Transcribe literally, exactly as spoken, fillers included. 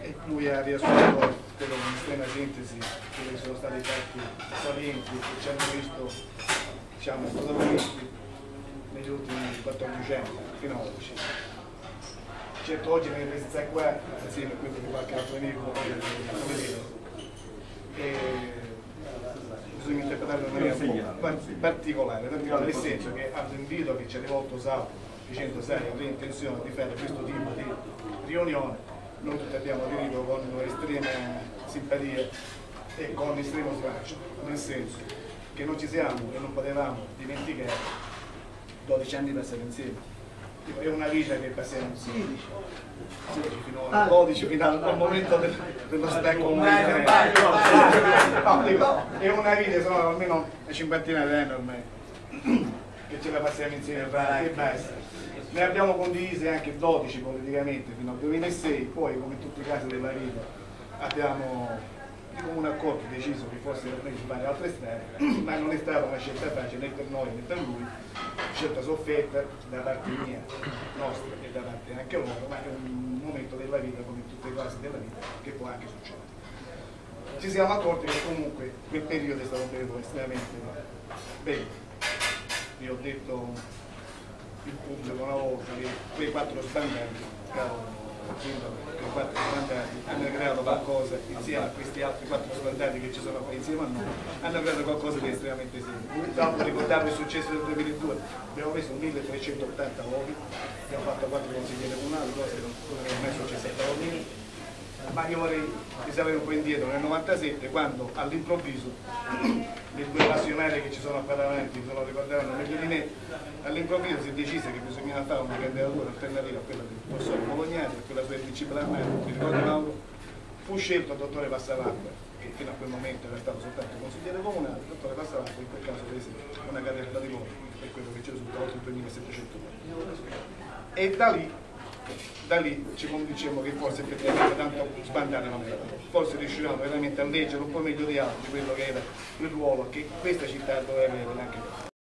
e lui ha riassunto quello con estrema sintesi, quelli che sono stati i fatti salienti che ci hanno visto, diciamo, protagonisti negli ultimi quattordici anni, fino ad oggi. Certo, oggi nella presenza qua, insieme a quello di qualche altro amico, come dire, e bisogna interpretarlo in maniera un po' particolare, particolare nel senso che all'invito che ci ha rivolto Salvo dicendo sai, avrei intenzione di fare questo tipo di riunione, noi tutti abbiamo aderito con estrema simpatia e con estremo slancio, nel senso che non ci siamo e non potevamo dimenticare dodici anni passati insieme. È una vita che passiamo insieme, fino a dodici, fino al momento del, dello stacco. No, dico, è una vita, sono almeno una cinquantina di anni ormai che ce la passiamo insieme e basta. Ne abbiamo condivise anche dodici politicamente fino al duemilasei, poi come in tutti i casi della vita abbiamo di comune accordo deciso che fosse per noi di fare altre strade, ma non è stata una scelta facile né per noi né per lui, scelta sofferta da parte mia, nostra e da parte anche loro, ma è un momento della vita come in tutte le cose della vita che può anche succedere. Ci siamo accorti che comunque quel periodo è stato un periodo estremamente bello. Vi ho detto il pubblico una volta che quei quattro sbandati, caro Sindaco, quei quattro sbandati hanno creato qualcosa insieme a questi altri quattro sbandati che ci sono qua insieme a noi, hanno creato qualcosa di estremamente serio. Dopo ricordare il successo del duemiladue, abbiamo preso milletrecentottanta voti, abbiamo fatto quattro consiglieri comunali, cose che non è mai successa a Taormini. Ma io vorrei risalire un po' indietro nel novantasette, quando all'improvviso le due passionari che ci sono qua davanti se lo ricorderanno meglio di me, all'improvviso si decise che bisognava fare una candidatura alternativa a quella del professor Bolognati, a quella sua principale armato, ti ricordi Mauro? Fu scelto il dottore Passalacqua, che fino a quel momento era stato soltanto consigliere comunale, il dottore Passalacqua in quel caso prese una carretta di voti, per quello che ci risulta oltre duemilasettecento voti. E da lì da lì ci convincemmo che forse effettivamente tanto sbandare non era, forse riuscivamo veramente a leggere un po' meglio di altri quello che era il ruolo che questa città doveva avere anche